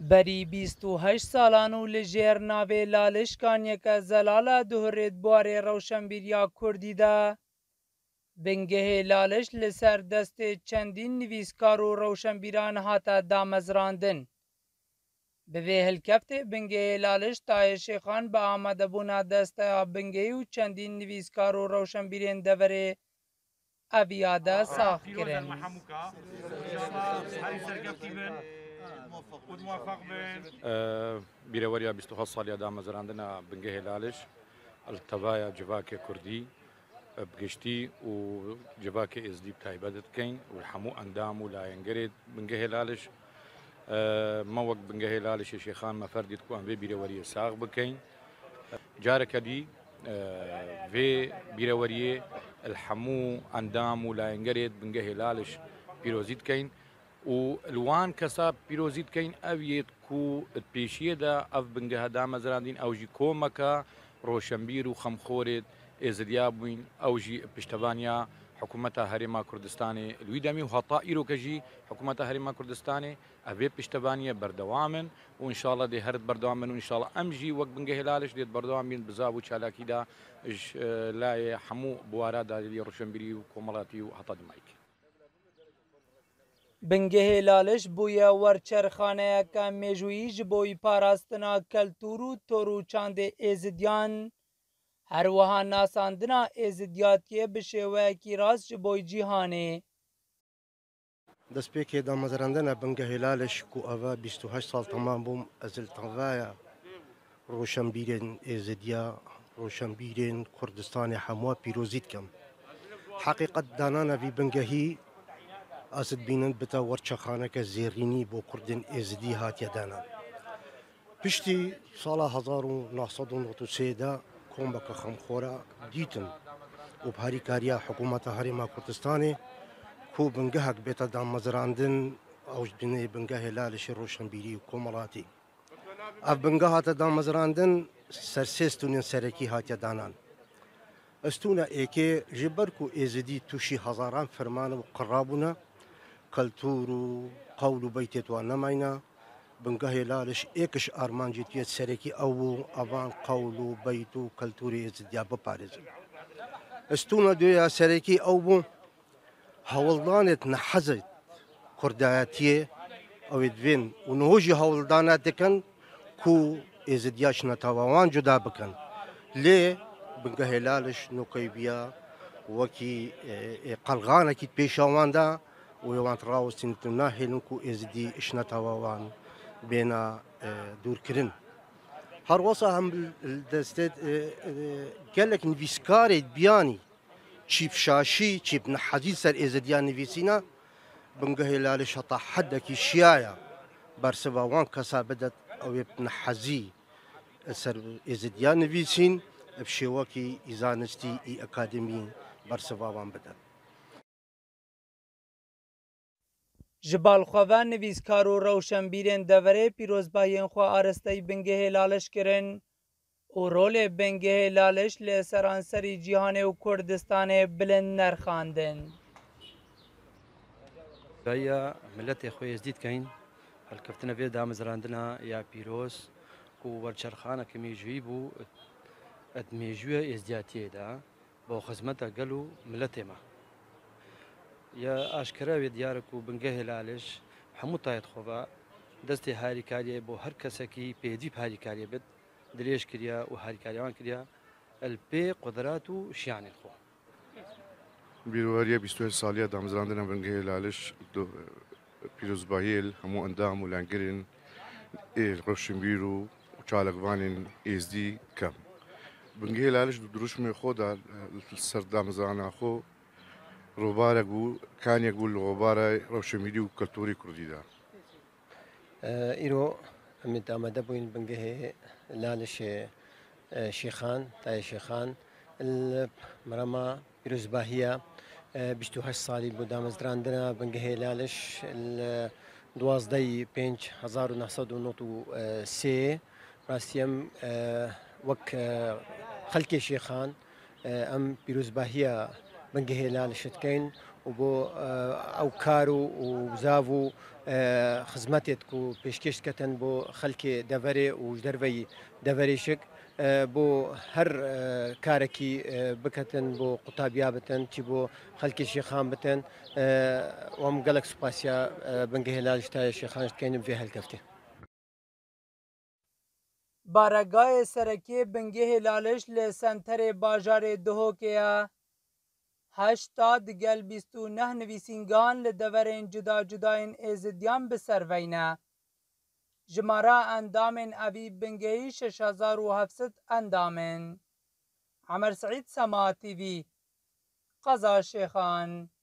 بەری 28 ساڵان و لەژێر ناوێ لالشکانیەکە زەلالە دوهرێت بوارێ ڕەوشەمبیریا کوردیدا بنگەهێ لالش لەسەر دەستێ چەندین نویسکار و ڕەوشەمبیران هاتە دامەزراندن. بەvê hilkeftê bingehê laliş Tahir Şêxan bi amadebûna desteya bingehî û çendîn nivîskar û rewşenbîrên deverê eviya de sax kirin. بیرەوەریە 27 ساڵیا دامەزراندنە بنگەهێ لالش التەڤایە جڤاکێ کوردی بگشتی و جڤاکێ ئێزدی تایبەت بکەین و هەموو ئەندام و لایەنگەرێت بنگەهێ لالش مەوەک بنگەهێ لالشی شێخان مەفەردیت کو ئەم vê بیرەوەریە ساغ بکەین جارێکە دی vê بیرەوەریێ هەموو ئەندام و لایەنگەرێت بنگەهێ لالش پیرۆزی بکەین و الوان کەسا پیرۆزی بکەین ئەوێت کو پێشیەدا ئەف بنگەهە دامەزراندین ئەوژی کۆمەکە ڕۆشنبیر و خەمخۆرێت ئێزدیا بووین ئەوژی پشتەوانیا حکوومەتە هەرێما کوردستانی لوی دەمی و هەتا ئیرۆکەژی حکوومەتە هەرێما کوردستانی ئەوێ پشتەوانیە بەردەوامن و ئینشاڵڵا دێ هەرت بەردەوامن و ئینشاڵڵا ئەمژی وەک بنگەهێ لالش دێت بەردەوام بین بزاو و چالاکیدا لایە هەموو بوارەدا ڕۆشنبیری و کۆمەڵاتی و هەتا دمایک. بنگەهێ لالش بوویە وەرچەرخانەیەکە مێژوویی ji بۆی پاراستنا کەلتور و تۆر و çandê êzidyan هەروەها ناساندنا êzidyatiyê bi şێweyekî rast ji bo cîhanê. دەستپێکێ دامەزراندنە بنگەهێ لالش ku eva 28 sal temam bûm ez li tevaya rûşenbîrên êzidya rûşenbîrên Kurdistanê hemû pîrozî dikim. Heqîqet danana vî bingehî ez dibînin bite werçexaneke zêrînî bo Kurdên êzidî hatiye danan. Piştî sala 1993 de komeka xemxora dîtin û bi herîkariya hikûmeta Herêma Kurdistanê ku bingehek bête damezrandin ew ji binê bingehê lalişê rûşenbîrî û komelatî. Ev bingeh hate damezrandin ser sê stûnên serekî hatiye danan. Stûna êkê ji ber ku êzidî tûşî hezaran ferman û qirabûne keltûr û qewl û beytê wan nemayne bingehê laliş êkiş armancî tuyê serekî ew bû evan qewl û beyt û keltûrê êzidya biparêzin. Stûna duya serekî ew bû hewildanê nehezê Kurdayetiyê ew ê divên û niho jî hewildana dikin ku êzidya şinetava wan cuda bikin. Lê bingehê laliş nokeybiya wekî qelganekî pêşa wan da û wan rawestîn tu nahêlin ku êzidî şinetava wan bêna dûrkirin. Her wesa hem destê gelek nivîskarê biyanî çîpşaşî çîp nehezî ser êzidiya nivîsîna bingehê laliş heta hedekî şiyaya bersiva wan kesa bidet ew ê nehezî ser êzidiya nivîsîn bi şêwekî î zanistî î akademî bersiva wan bidet. Ji balxwe nivîskar û rewşenbîrên deverê pîrozbahiyên xwe arasteyî bingehê laliş kirin û rolê bingehê laliş li seranserî cîhanê û Kurdistanê bilind nerxandin. Daya milletê xwe êzdî dikeyin helkeftina vê damezrandina ya pîroz ku werçerxaneke mêjûyî bû et mêjûya êzdiyatiyê de bo xizmeta gel û milletê me. Ya aşkera wê diyar ku bingehê laliş hemû tayetxova destê herîkariyê bo her kesekî pêdî herîkariyê bit dirêj kiriye û herîkariya wan kiriye el pê qudret û şiyanên xwe. بیرەوەریە 28 ساڵیە دامەزراندنە بنگەهێ لالش پیرۆزباهیە هەموو ئەندام و لایەنگەرێن ڕەوشنبیر و چالاکوانên êzdî kem. Bingehê laliş di duruşmê xwe de ser damezrana xwe robarek bû kaniyek bû li robara rewşenbîrî û keltûrê Kurdî de. Îro em ê amade bûin bingehê lalişê Şêxan Tahir Şêxan li merema pîrozbahiya 28 salî bû damezrandina bingehê laliş li 12 5 1993 rastî em wek xelkê Şêxan em pîrozbahiya bingehê lalişê dikeyin و بۆ ئەو کار و بزاو و خزمەتێت و پێشکەشکەتەن بۆ خەلکێ دەڤەرێ و دەرڤەی دەڤەرێشک بۆ هەر کارێکی بکەتن بۆ قوتابیا بتن چی بۆ خەلکی شێخان بتن وەم گەلک سوپاسیا بنگە هێلالیش تایە شێخانش بکەینم vê هەلکەفتێ. بارگاه سرکی بنگه لالش لی سنتر باجار دهوکیا 80 گل 29 نویسینگان لی دورین جدا جداین ازدیان بسروینه. جمارا اندامن اوی بنگهی 6700 اندامن. عمر سعید سما تیوی قزا شیخان.